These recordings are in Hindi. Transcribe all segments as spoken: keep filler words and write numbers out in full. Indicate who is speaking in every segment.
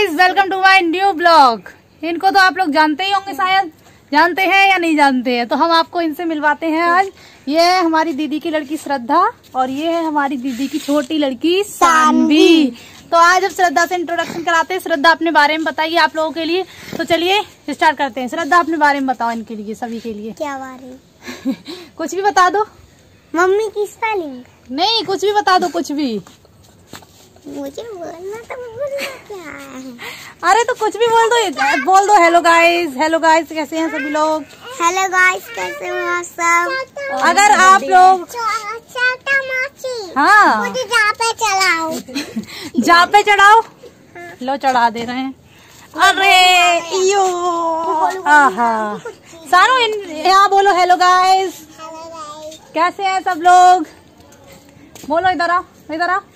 Speaker 1: Guys, welcome to my new blog. इनको तो आप लोग जानते ही होंगे, शायद जानते हैं या नहीं जानते हैं, तो हम आपको इनसे मिलवाते हैं आज। ये है हमारी दीदी की लड़की श्रद्धा और ये है हमारी दीदी की छोटी लड़की सानवी। तो आज अब श्रद्धा से इंट्रोडक्शन कराते हैं। श्रद्धा अपने बारे में बताइए आप लोगों के लिए। तो चलिए स्टार्ट करते हैं। श्रद्धा अपने बारे में बताओ इनके लिए, सभी के लिए।
Speaker 2: क्या बारे?
Speaker 1: कुछ भी बता दो।
Speaker 2: मम्मी की स्पेलिंग?
Speaker 1: नहीं, कुछ भी बता दो, कुछ भी।
Speaker 2: मुझे बोलना तो बोलना क्या है?
Speaker 1: अरे तो कुछ भी बोल दो, बोल दो। हेलो गाइस, हेलो गाइस, कैसे हैं सभी लोग?
Speaker 2: हेलो गाइस, कैसे हो आप सब?
Speaker 1: अगर आप लोग हाँ
Speaker 2: मुझे जा पे चलाओ।
Speaker 1: जा पे चढ़ाओ। लो चढ़ा दे रहे हैं। अरे यो आहा सानू, यहाँ बोलो हेलो गाइस, कैसे हैं सब लोग? बोलो इधर आओ, इधर आओ।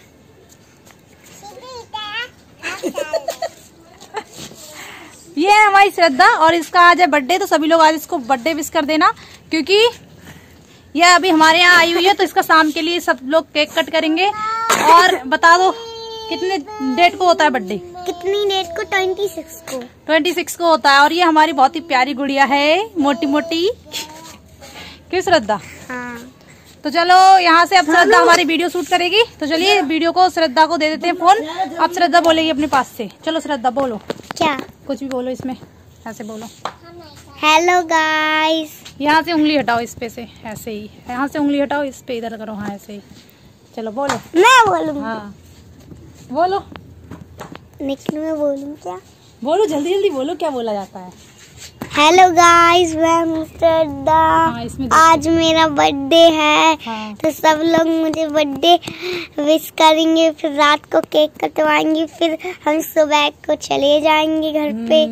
Speaker 1: ये है हमारी श्रद्धा और इसका आज है बर्थडे, तो सभी लोग आज इसको बर्थडे विश कर देना, क्योंकि ये अभी हमारे यहाँ आई हुई है। तो इसका शाम के लिए सब लोग केक कट करेंगे। और बता दो कितने डेट को होता है बर्थडे?
Speaker 2: कितनी डेट को? ट्वेंटी सिक्स को।
Speaker 1: ट्वेंटी सिक्स को होता है। और ये हमारी बहुत ही प्यारी गुड़िया है, मोटी मोटी। क्यों श्रद्धा?
Speaker 2: हाँ।
Speaker 1: तो चलो यहाँ से अब श्रद्धा हमारी वीडियो शूट करेगी। तो चलिए वीडियो को श्रद्धा को दे देते हैं फोन। अब श्रद्धा बोलेगी अपने पास से। चलो श्रद्धा बोलो।
Speaker 2: क्या?
Speaker 1: कुछ भी बोलो, इसमें ऐसे बोलो।
Speaker 2: Hello guys.
Speaker 1: यहाँ से उंगली हटाओ, इस पे से ऐसे ही। यहाँ से उंगली हटाओ, इस पे इधर करो। हाँ ऐसे ही। चलो बोलो।
Speaker 2: मैं बोलूँ?
Speaker 1: हाँ बोलो।
Speaker 2: निखिल मैं बोलूँ क्या?
Speaker 1: बोलो जल्दी जल्दी बोलो, क्या बोला जाता है?
Speaker 2: हेलो गाइस, मैं श्रद्धा।
Speaker 1: हाँ, इसमें
Speaker 2: आज मेरा बर्थडे है।
Speaker 1: हाँ।
Speaker 2: तो सब लोग मुझे बर्थडे विश करेंगे, फिर रात को केक कटवाएंगे, फिर हम सुबह को चले जाएंगे घर पे।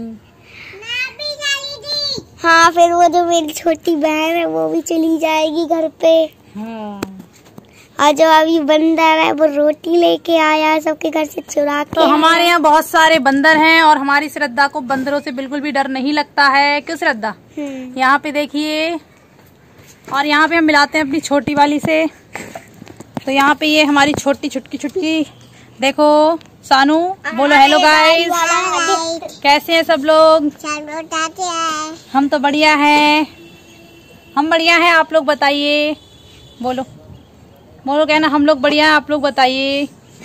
Speaker 2: हाँ, फिर वो जो मेरी छोटी बहन है वो भी चली जाएगी घर पे।
Speaker 1: हाँ।
Speaker 2: और जो अभी बंदर है वो रोटी लेके आया है सबके घर से चुरा के।
Speaker 1: तो हमारे यहाँ बहुत सारे बंदर हैं और हमारी श्रद्धा को बंदरों से बिल्कुल भी डर नहीं लगता है। क्यों श्रद्धा? यहाँ पे देखिए। और यहाँ पे हम मिलाते हैं अपनी छोटी वाली से। तो यहाँ पे ये हमारी छोटी छुटकी छुटकी देखो। सानू बोलो हेलो गाइस, कैसे हैं सब लोग? हम तो बढ़िया हैं, हम बढ़िया हैं। आप लोग बताइए। बोलो बोलो, कहना हम लोग बढ़िया हैं, आप लोग बताइए।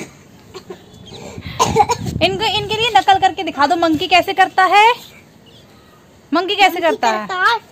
Speaker 1: इनको इनके लिए नकल करके दिखा दो। मंकी कैसे करता है? मंकी कैसे करता है?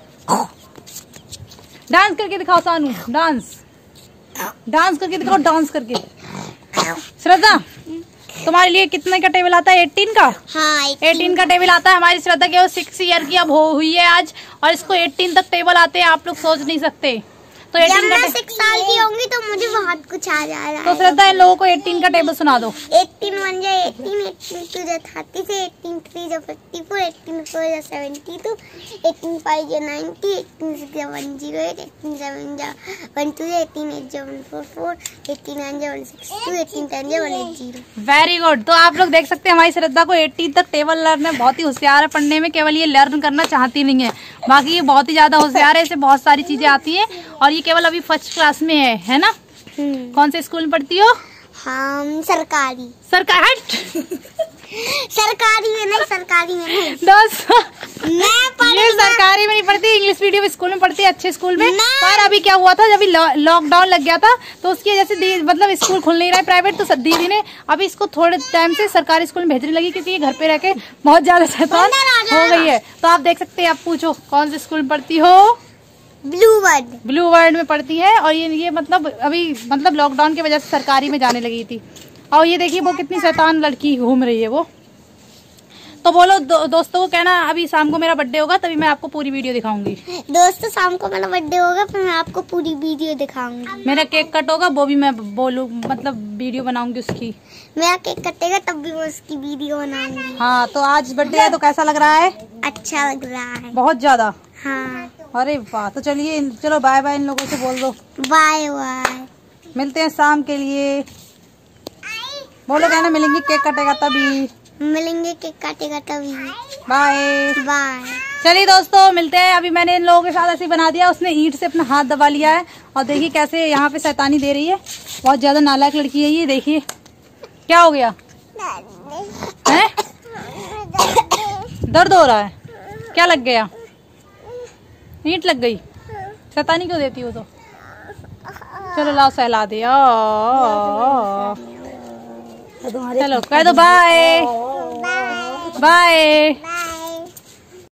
Speaker 1: डांस करके दिखाओ सानू। डांस डांस करके दिखाओ, डांस करके। श्रद्धा तुम्हारे लिए कितने का टेबल आता है? एटीन का।
Speaker 2: हाँ,
Speaker 1: एटीन का टेबल आता है। हमारी श्रद्धा के वो सिक्स ईयर की अब हो हुई है आज, और इसको एटीन तक टेबल आते हैं, आप लोग सोच नहीं सकते। तो
Speaker 2: जब मैं सिक्स साल की होंगी तो मुझे बहुत कुछ आ जाएगा।
Speaker 1: तो श्रद्धा इन लोगों को एटीन का टेबल सुना दो।
Speaker 2: एटीन वन जा एटीन, एटीन टू जा थर्टी से, एटीन थ्री जा फिफ्टी फोर, एटीन फोर जा सेवेंटी टू, एटीन फाइव जा नाइन्टी, एटीन सिक्स जा one zero eight, eighteen seven जा वन टू, एटीन एट जा one four four, eighteen nine जा one six two, eighteen ten जा one eight zero.
Speaker 1: Very good. तो आप लोग देख सकते हैं हमारी श्रद्धा को एटीन तक टेबल लर्न है। बहुत ही होशियार है पढ़ने में, केवल ये लर्न करना चाहती नहीं है, बाकी ये बहुत ही ज्यादा होशियार है। इसे बहुत सारी चीजें आती है और ये केवल अभी फर्स्ट क्लास में है, है ना? कौन से स्कूल में पढ़ती हो?
Speaker 2: हम सरकारी।
Speaker 1: सरकारी?
Speaker 2: सरकारी में नहीं, सरकारी में नहीं।
Speaker 1: दोस्तों
Speaker 2: मैं
Speaker 1: ये सरकारी में नहीं पढ़ती, इंग्लिश मीडियम स्कूल में पढ़ती है, अच्छे स्कूल में। पर अभी क्या हुआ था, जब लॉकडाउन लग गया था तो उसकी वजह से मतलब स्कूल खुल नहीं रहा है प्राइवेट, तो दीदी ने अभी इसको थोड़े टाइम से सरकारी स्कूल में भेजने लगी, क्योंकि ये घर पे रह के बहुत ज्यादा शैतान हो गई है। तो आप देख सकते हैं, आप पूछो कौन से स्कूल में पढ़ती हो?
Speaker 2: Blue World.
Speaker 1: ब्लू वर्ड में पढ़ती है। और ये ये मतलब अभी मतलब लॉकडाउन की वजह से सरकारी में जाने लगी थी। और ये देखिए वो कितनी शैतान लड़की घूम रही है वो। तो बोलो दो, दोस्तों को कहना अभी शाम को मेरा बर्थडे होगा, तभी मैं आपको पूरी वीडियो दिखाऊंगी।
Speaker 2: दोस्तों शाम को मेरा बर्थडे होगा, फिर मैं आपको पूरी वीडियो दिखाऊंगी।
Speaker 1: मेरा केक कट होगा, वो भी मैं बोलूँ मतलब वीडियो बनाऊंगी उसकी।
Speaker 2: मेरा केक कटेगा तब भी मैं उसकी वीडियो बनाऊंगी।
Speaker 1: हाँ, तो आज बर्थडे है तो कैसा लग रहा है?
Speaker 2: अच्छा लग रहा है,
Speaker 1: बहुत ज्यादा।
Speaker 2: हाँ।
Speaker 1: अरे वाह। तो चलिए चलो बाय बाय, इन लोगों से बोल दो
Speaker 2: बाय बाय,
Speaker 1: मिलते हैं शाम के लिए। बोलो कहना मिलेंगे, केक कटेगा तभी।
Speaker 2: मिलेंगे, केक काटेगा तभी।
Speaker 1: Bye
Speaker 2: bye.
Speaker 1: चलिए दोस्तों मिलते हैं। अभी मैंने इन लोगों के साथ ऐसे बना दिया, उसने ईंट से अपना हाथ दबा लिया है और देखिए कैसे यहाँ पे शैतानी दे रही है। बहुत ज्यादा नालायक लड़की है ये। देखिए क्या हो गया है? दर्द हो रहा है? क्या लग गया? ईंट लग गई? शैतानी क्यों देती हो तो? चलो लाओ सहला दे। चलो कह दो बाय बाय।